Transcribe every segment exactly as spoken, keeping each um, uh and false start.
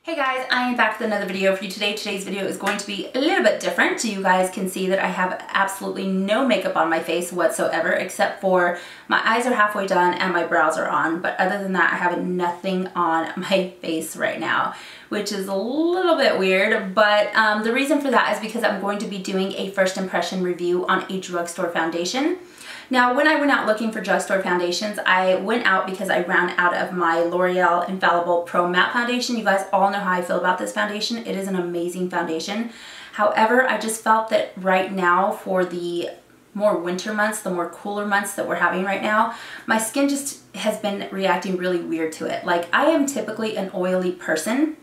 Hey guys, I am back with another video for you today. Today's video is going to be a little bit different. So you guys can see that I have absolutely no makeup on my face whatsoever, except for my eyes are halfway done and my brows are on. But other than that, I have nothing on my face right now, which is a little bit weird. But um, the reason for that is because I'm going to be doing a first impression review on a drugstore foundation. Now, when I went out looking for drugstore foundations, I went out because I ran out of my L'Oreal Infallible Pro Matte Foundation. You guys all know how I feel about this foundation. It is an amazing foundation. However, I just felt that right now, for the more winter months, the more cooler months that we're having right now, my skin just has been reacting really weird to it. Like, I am typically an oily person,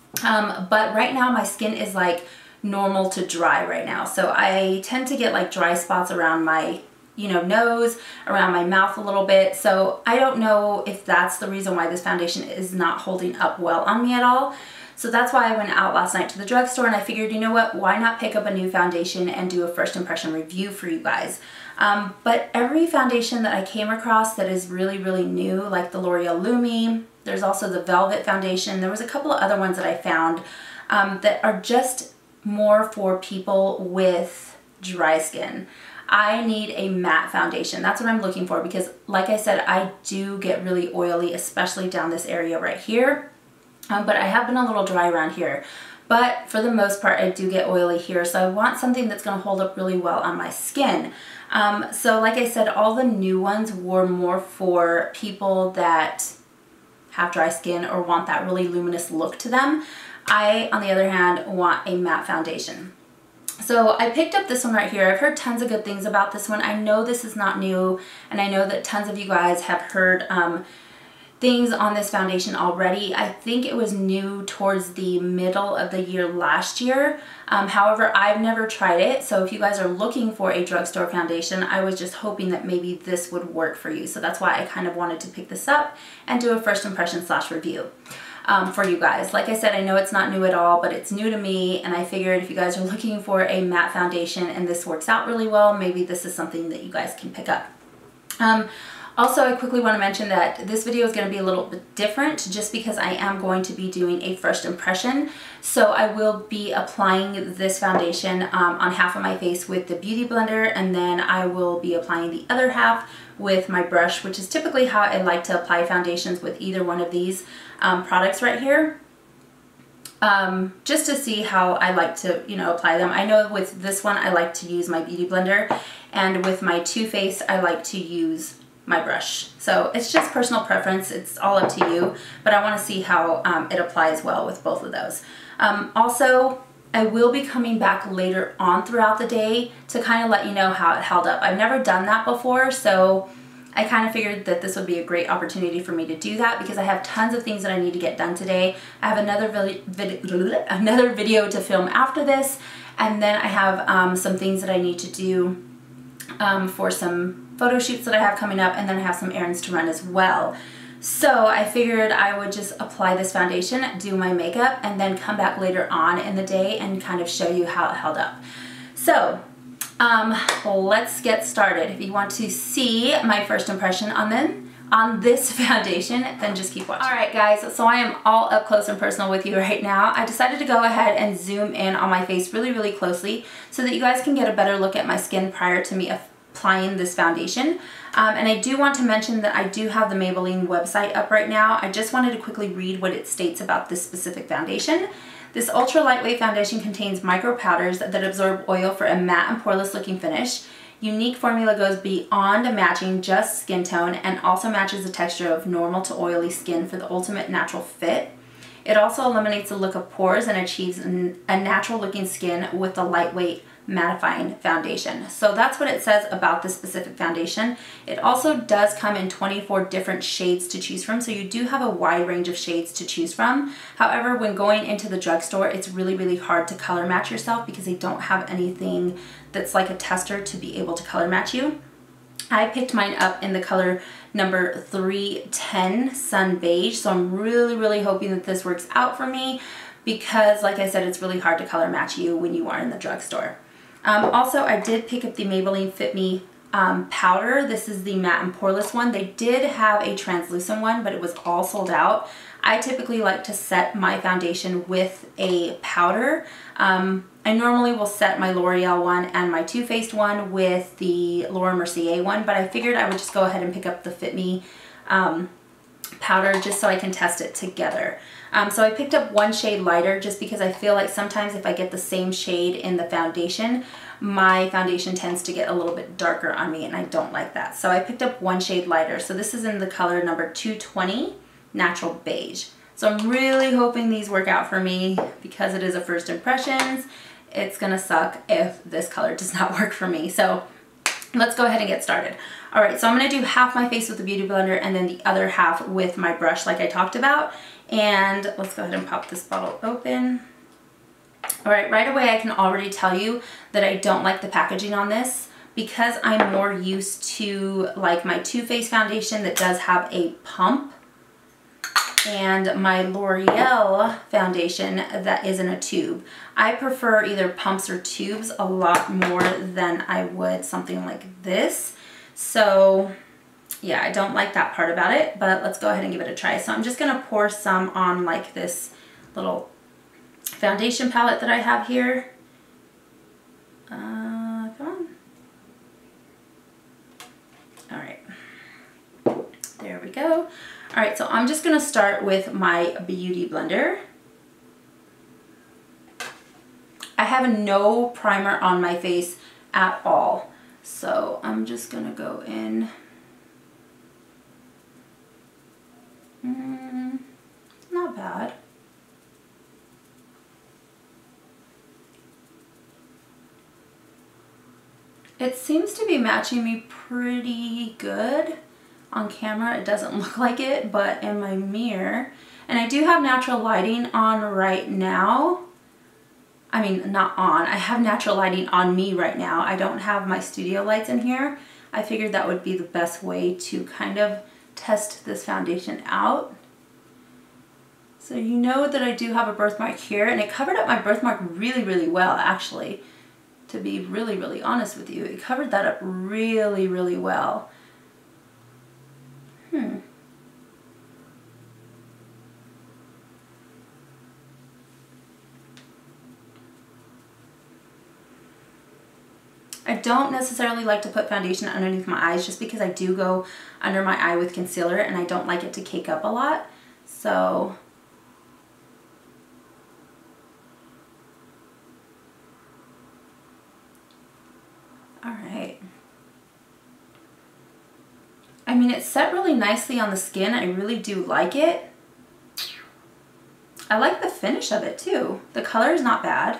um, but right now my skin is like normal to dry right now. So I tend to get like dry spots around my you know, nose, around my mouth a little bit. So I don't know if that's the reason why this foundation is not holding up well on me at all. So that's why I went out last night to the drugstore and I figured, you know what, why not pick up a new foundation and do a first impression review for you guys. Um, but every foundation that I came across that is really, really new, like the L'Oreal Lumi, there's also the Velvet foundation, there was a couple of other ones that I found um, that are just more for people with dry skin. I need a matte foundation. That's what I'm looking for because, like I said, I do get really oily, especially down this area right here. Um, but I have been a little dry around here. But for the most part, I do get oily here. So I want something that's going to hold up really well on my skin. Um, so like I said, all the new ones were more for people that have dry skin or want that really luminous look to them. I, on the other hand, want a matte foundation. So I picked up this one right here. I've heard tons of good things about this one. I know this is not new, and I know that tons of you guys have heard um, things on this foundation already. I think it was new towards the middle of the year last year. Um, however, I've never tried it. So if you guys are looking for a drugstore foundation, I was just hoping that maybe this would work for you. So that's why I kind of wanted to pick this up and do a first impression slash review. Um, for you guys. Like I said, I know it's not new at all, but it's new to me, and I figured if you guys are looking for a matte foundation and this works out really well, maybe this is something that you guys can pick up. Um, also, I quickly want to mention that this video is going to be a little bit different just because I am going to be doing a first impression. So I will be applying this foundation um, on half of my face with the Beauty Blender, and then I will be applying the other half with my brush, which is typically how I like to apply foundations with either one of these um, products right here. Um, just to see how I like to, you know, apply them. I know with this one I like to use my Beauty Blender, and with my Too Faced I like to use my brush. So it's just personal preference, it's all up to you, but I want to see how um, it applies well with both of those. Um, also, I will be coming back later on throughout the day to kind of let you know how it held up. I've never done that before, so I kind of figured that this would be a great opportunity for me to do that because I have tons of things that I need to get done today. I have another, vid another video to film after this, and then I have um, some things that I need to do um, for some photo shoots that I have coming up, and then I have some errands to run as well. So I figured I would just apply this foundation, do my makeup, and then come back later on in the day and kind of show you how it held up. So um, let's get started. If you want to see my first impression on them, on this foundation, then just keep watching. Alright guys, so I am all up close and personal with you right now. I decided to go ahead and zoom in on my face really, really closely so that you guys can get a better look at my skin prior to me applying this foundation. Um, and I do want to mention that I do have the Maybelline website up right now. I just wanted to quickly read what it states about this specific foundation. This ultra lightweight foundation contains micro powders that absorb oil for a matte and poreless looking finish. Unique formula goes beyond matching just skin tone and also matches the texture of normal to oily skin for the ultimate natural fit. It also eliminates the look of pores and achieves a natural looking skin with the lightweight mattifying foundation. So that's what it says about this specific foundation. It also does come in twenty-four different shades to choose from, so you do have a wide range of shades to choose from. However, when going into the drugstore, it's really, really hard to color match yourself because they don't have anything that's like a tester to be able to color match you. I picked mine up in the color number three ten Sun Beige, so I'm really, really hoping that this works out for me because, like I said, it's really hard to color match you when you are in the drugstore. Um, also, I did pick up the Maybelline Fit Me um, powder. This is the matte and poreless one. They did have a translucent one, but it was all sold out. I typically like to set my foundation with a powder. Um, I normally will set my L'Oreal one and my Too Faced one with the Laura Mercier one, but I figured I would just go ahead and pick up the Fit Me um, powder just so I can test it together. Um, so I picked up one shade lighter just because I feel like sometimes if I get the same shade in the foundation, my foundation tends to get a little bit darker on me and I don't like that. So I picked up one shade lighter. So this is in the color number two twenty, Natural Beige. So I'm really hoping these work out for me because it is a first impressions. It's gonna suck if this color does not work for me. So let's go ahead and get started. All right, so I'm gonna do half my face with the Beauty Blender and then the other half with my brush like I talked about. And let's go ahead and pop this bottle open. All right, right away I can already tell you that I don't like the packaging on this because I'm more used to like my Too Faced foundation that does have a pump and my L'Oreal foundation that is in a tube. I prefer either pumps or tubes a lot more than I would something like this. So yeah, I don't like that part about it, but let's go ahead and give it a try. So I'm just gonna pour some on like this little foundation palette that I have here. Uh, come on. All right, there we go. All right, so I'm just gonna start with my Beauty Blender. I have no primer on my face at all. So I'm just gonna go in. Mm, not bad. It seems to be matching me pretty good. On camera it doesn't look like it, but in my mirror, and I do have natural lighting on right now. I mean, not on, I have natural lighting on me right now. I don't have my studio lights in here. I figured that would be the best way to kind of test this foundation out. So you know that I do have a birthmark here, and it covered up my birthmark really, really well, actually. To be really, really honest with you, it covered that up really, really well. Hmm. I don't necessarily like to put foundation underneath my eyes just because I do go under my eye with concealer and I don't like it to cake up a lot. So all right. I mean, it's set really nicely on the skin. I really do like it. I like the finish of it too. The color is not bad.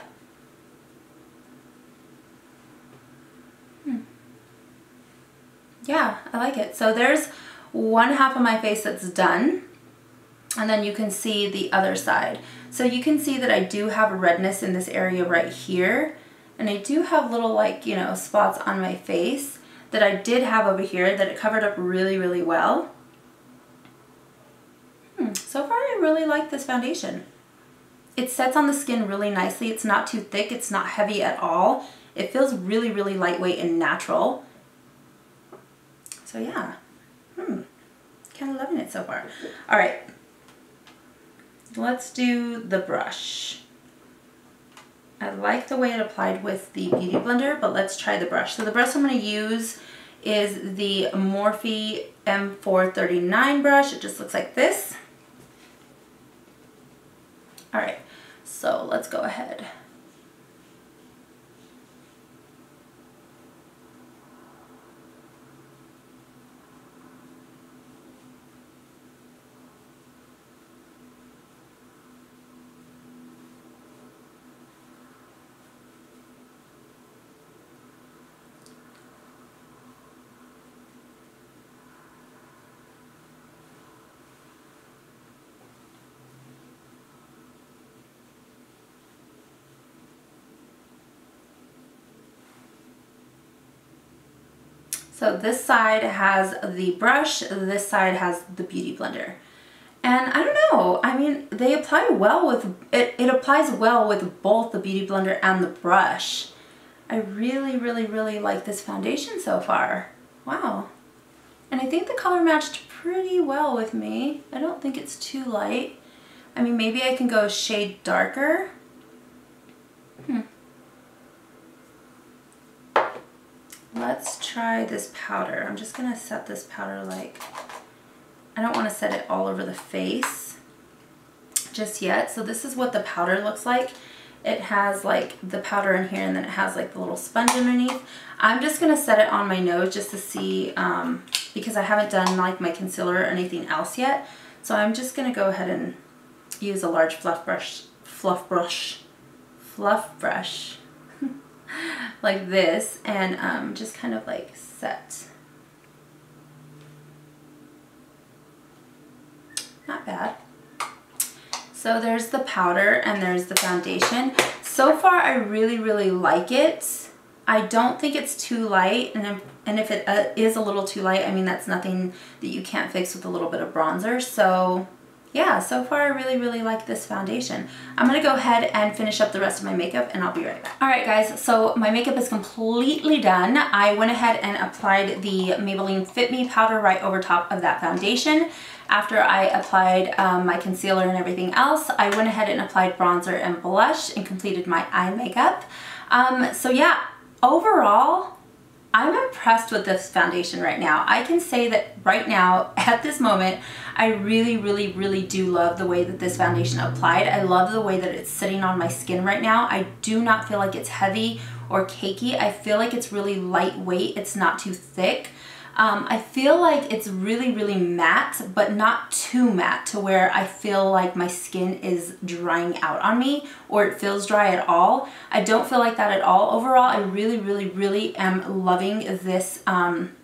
Hmm. Yeah, I like it. So there's one half of my face that's done. And then you can see the other side. So you can see that I do have a redness in this area right here. And I do have little like, you know, spots on my face that I did have over here that it covered up really, really well. Hmm, so far I really like this foundation. It sets on the skin really nicely. It's not too thick, it's not heavy at all. It feels really, really lightweight and natural. So yeah, hmm, kind of loving it so far. All right, let's do the brush. I like the way it applied with the Beauty Blender, but let's try the brush. So the brush I'm going to use is the Morphe M four thirty-nine brush. It just looks like this. All right, so let's go ahead. So this side has the brush, this side has the Beauty Blender. And I don't know, I mean, they apply well with, it, it applies well with both the Beauty Blender and the brush. I really, really, really like this foundation so far. Wow. And I think the color matched pretty well with me. I don't think it's too light. I mean, maybe I can go a shade darker. Hmm. Let's try this powder. I'm just gonna set this powder like, I don't want to set it all over the face just yet. So this is what the powder looks like. It has like the powder in here and then it has like the little sponge underneath. I'm just gonna set it on my nose just to see, um, because I haven't done like my concealer or anything else yet. So I'm just gonna go ahead and use a large fluff brush, fluff brush, fluff brush. like this, and um, just kind of like set. Not bad. So there's the powder and there's the foundation. So far I really really like it. I don't think it's too light, and if, and if it uh, is a little too light, I mean that's nothing that you can't fix with a little bit of bronzer. So yeah, so far I really, really like this foundation. I'm gonna go ahead and finish up the rest of my makeup and I'll be right back. All right guys, so my makeup is completely done. I went ahead and applied the Maybelline Fit Me powder right over top of that foundation. After I applied um, my concealer and everything else, I went ahead and applied bronzer and blush and completed my eye makeup. Um, so yeah, overall, I'm impressed with this foundation right now. I can say that right now, at this moment, I really, really, really do love the way that this foundation applied. I love the way that it's sitting on my skin right now. I do not feel like it's heavy or cakey. I feel like it's really lightweight. It's not too thick. Um, I feel like it's really, really matte, but not too matte to where I feel like my skin is drying out on me or it feels dry at all. I don't feel like that at all. Overall, I really, really, really am loving this, um,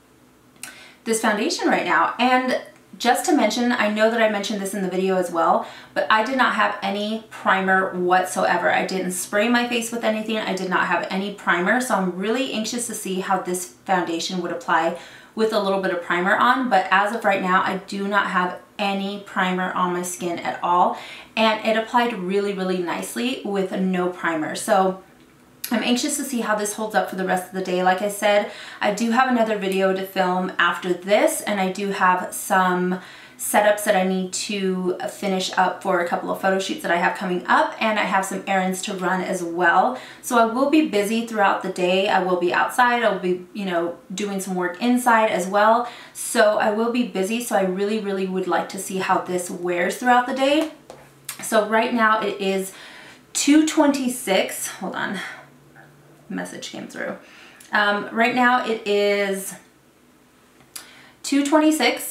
this foundation right now. And just to mention, I know that I mentioned this in the video as well, but I did not have any primer whatsoever. I didn't spray my face with anything. I did not have any primer, so I'm really anxious to see how this foundation would apply with a little bit of primer on. But as of right now, I do not have any primer on my skin at all, and it applied really, really nicely with no primer. So I'm anxious to see how this holds up for the rest of the day. Like I said, I do have another video to film after this, and I do have some setups that I need to finish up for a couple of photo shoots that I have coming up, and I have some errands to run as well. So I will be busy throughout the day. I will be outside. I'll be, you know, doing some work inside as well. So I will be busy. So I really, really would like to see how this wears throughout the day. So right now it is two twenty-six. Hold on. Message came through. Um, right now it is two twenty-six.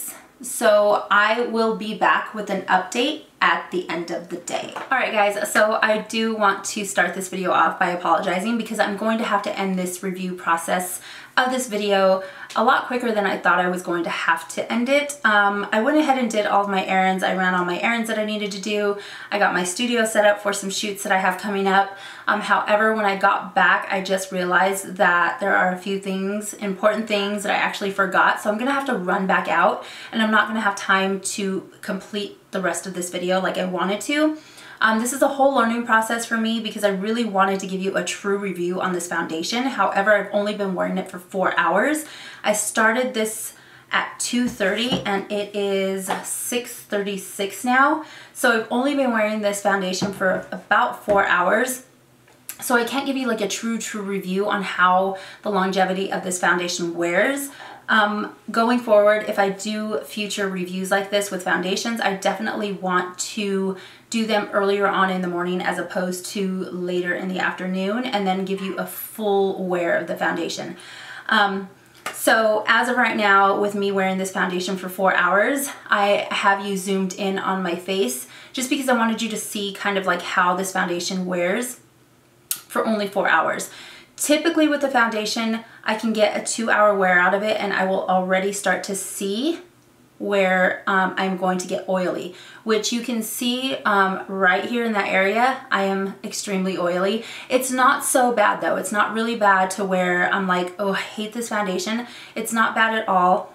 So I will be back with an update at the end of the day. All right guys, so I do want to start this video off by apologizing because I'm going to have to end this review process of this video a lot quicker than I thought I was going to have to end it. Um, I went ahead and did all of my errands. I ran all my errands that I needed to do. I got my studio set up for some shoots that I have coming up. Um, however, when I got back, I just realized that there are a few things, important things that I actually forgot. So I'm gonna have to run back out, and I'm not gonna have time to complete the rest of this video like I wanted to. Um, this is a whole learning process for me because I really wanted to give you a true review on this foundation. However, I've only been wearing it for four hours. I started this at two thirty and it is six thirty-six now. So I've only been wearing this foundation for about four hours. So I can't give you like a true, true review on how the longevity of this foundation wears. Um, going forward, if I do future reviews like this with foundations, I definitely want to do them earlier on in the morning as opposed to later in the afternoon, and then give you a full wear of the foundation. Um, so as of right now, with me wearing this foundation for four hours, I have you zoomed in on my face just because I wanted you to see kind of like how this foundation wears for only four hours. Typically with the foundation, I can get a two hour wear out of it and I will already start to see where um, I'm going to get oily, which you can see um, right here in that area. I am extremely oily. It's not so bad though. It's not really bad to where I'm like, oh, I hate this foundation. It's not bad at all.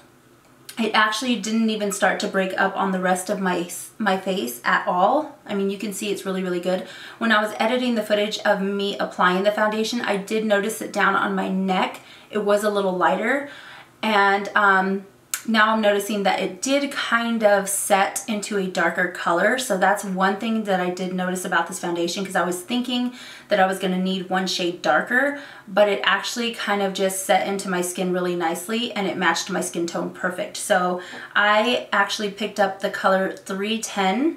It actually didn't even start to break up on the rest of my my face at all. I mean, you can see it's really, really good. When I was editing the footage of me applying the foundation, I did notice that down on my neck, it was a little lighter. And um, now I'm noticing that it did kind of set into a darker color. So that's one thing that I did notice about this foundation, because I was thinking that I was going to need one shade darker, but it actually kind of just set into my skin really nicely and it matched my skin tone perfect. So I actually picked up the color three ten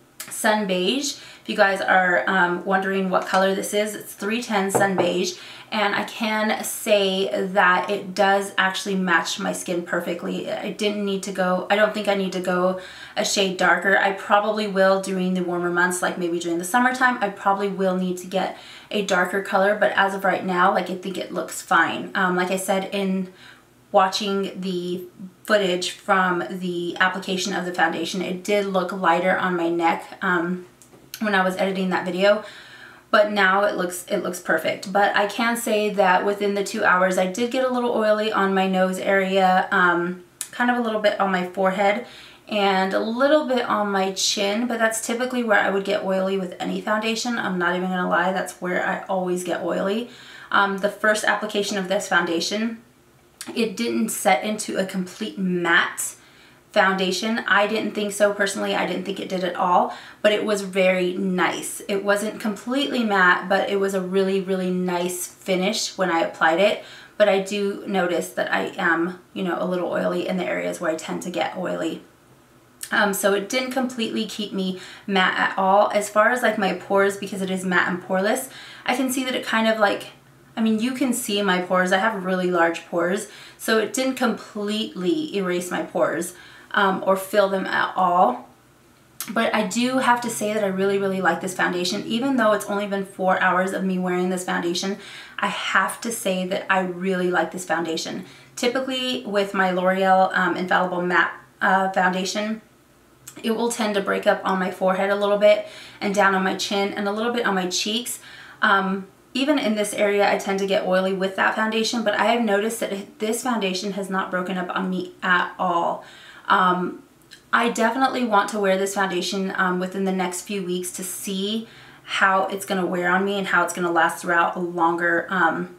Sun Beige. If you guys are um, wondering what color this is, it's three ten Sun Beige. And I can say that it does actually match my skin perfectly. I didn't need to go, I don't think I need to go a shade darker. I probably will during the warmer months, like maybe during the summertime, I probably will need to get a darker color, but as of right now, like I think it looks fine. Um, like I said, in watching the footage from the application of the foundation, it did look lighter on my neck um, when I was editing that video. But now it looks it looks perfect. But I can say that within the two hours, I did get a little oily on my nose area, um, kind of a little bit on my forehead, and a little bit on my chin. But that's typically where I would get oily with any foundation. I'm not even gonna lie, that's where I always get oily. Um, the first application of this foundation, it didn't set into a complete matte foundation. I didn't think so personally. I didn't think it did at all, but it was very nice. It wasn't completely matte, but it was a really, really nice finish when I applied it. But I do notice that I am, you know, a little oily in the areas where I tend to get oily. Um, so it didn't completely keep me matte at all. As far as like my pores, because it is matte and poreless, I can see that it kind of like, I mean, you can see my pores. I have really large pores, so it didn't completely erase my pores. Um, or fill them at all. But I do have to say that I really, really like this foundation. Even though it's only been four hours of me wearing this foundation, I have to say that I really like this foundation. Typically with my L'Oreal um, Infallible Matte uh, foundation, it will tend to break up on my forehead a little bit and down on my chin and a little bit on my cheeks. Um, Even in this area, I tend to get oily with that foundation, but I have noticed that this foundation has not broken up on me at all. Um, I definitely want to wear this foundation um, within the next few weeks to see how it's going to wear on me and how it's going to last throughout a longer um,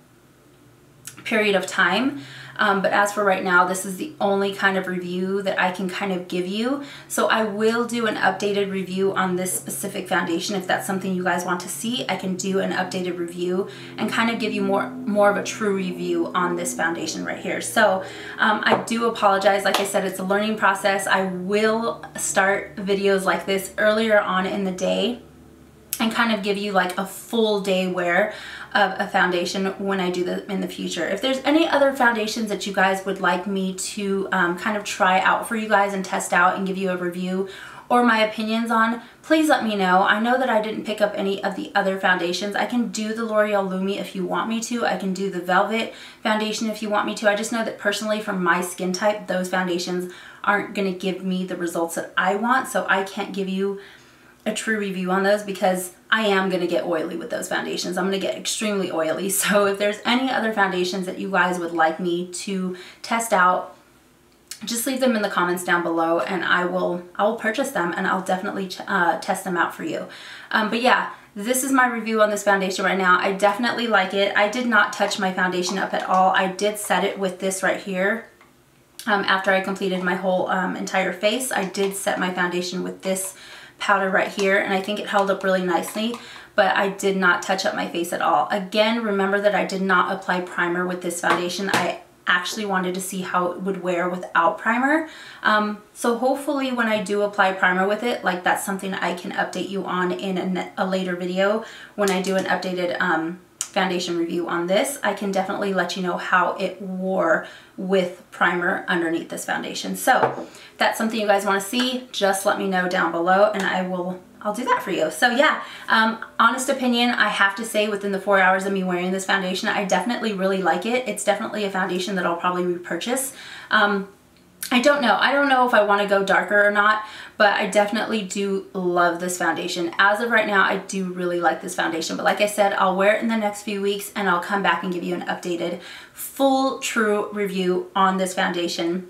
period of time. Um, but as for right now, this is the only kind of review that I can kind of give you. So I will do an updated review on this specific foundation. If that's something you guys want to see, I can do an updated review and kind of give you more, more of a true review on this foundation right here. So um, I do apologize. Like I said, it's a learning process. I will start videos like this earlier on in the day and kind of give you like a full day wear of a foundation when I do that in the future. If there's any other foundations that you guys would like me to um, kind of try out for you guys and test out and give you a review or my opinions on, please let me know. I know that I didn't pick up any of the other foundations. I can do the L'Oreal Lumi if you want me to. I can do the Velvet foundation if you want me to. I just know that personally for my skin type, those foundations aren't gonna give me the results that I want, so I can't give you a true review on those because I am going to get oily with those foundations. I'm going to get extremely oily. So if there's any other foundations that you guys would like me to test out, just leave them in the comments down below and I will I will purchase them and I'll definitely uh, test them out for you. Um, but yeah, this is my review on this foundation right now. I definitely like it. I did not touch my foundation up at all. I did set it with this right here. Um, after I completed my whole um, entire face, I did set my foundation with this powder right here and I think it held up really nicely, but I did not touch up my face at all. Again, remember that I did not apply primer with this foundation. I actually wanted to see how it would wear without primer. Um, so hopefully when I do apply primer with it, like that's something I can update you on in a, a later video when I do an updated um, foundation review on this. I can definitely let you know how it wore with primer underneath this foundation. So if that's something you guys want to see, just let me know down below and I will I'll do that for you. So yeah, um, honest opinion, I have to say within the four hours of me wearing this foundation, I definitely really like it. It's definitely a foundation that I'll probably repurchase. Um, I don't know. I don't know if I want to go darker or not, but I definitely do love this foundation. As of right now, I do really like this foundation. But like I said, I'll wear it in the next few weeks and I'll come back and give you an updated, full, true review on this foundation.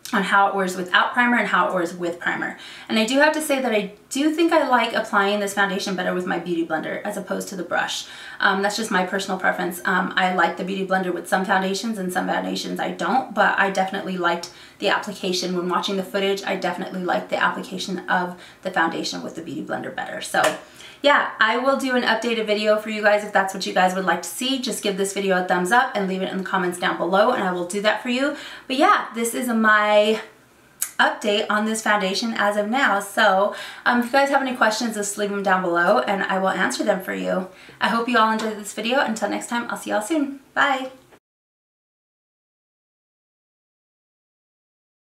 on how it wears without primer and how it wears with primer. And I do have to say that I do think I like applying this foundation better with my Beauty Blender as opposed to the brush. Um, that's just my personal preference. Um, I like the Beauty Blender with some foundations and some foundations I don't, but I definitely liked the application. When watching the footage, I definitely liked the application of the foundation with the Beauty Blender better. So yeah, I will do an updated video for you guys if that's what you guys would like to see. Just give this video a thumbs up and leave it in the comments down below and I will do that for you. But yeah, this is my update on this foundation as of now. So um, if you guys have any questions, just leave them down below and I will answer them for you. I hope you all enjoyed this video. Until next time, I'll see y'all soon. Bye.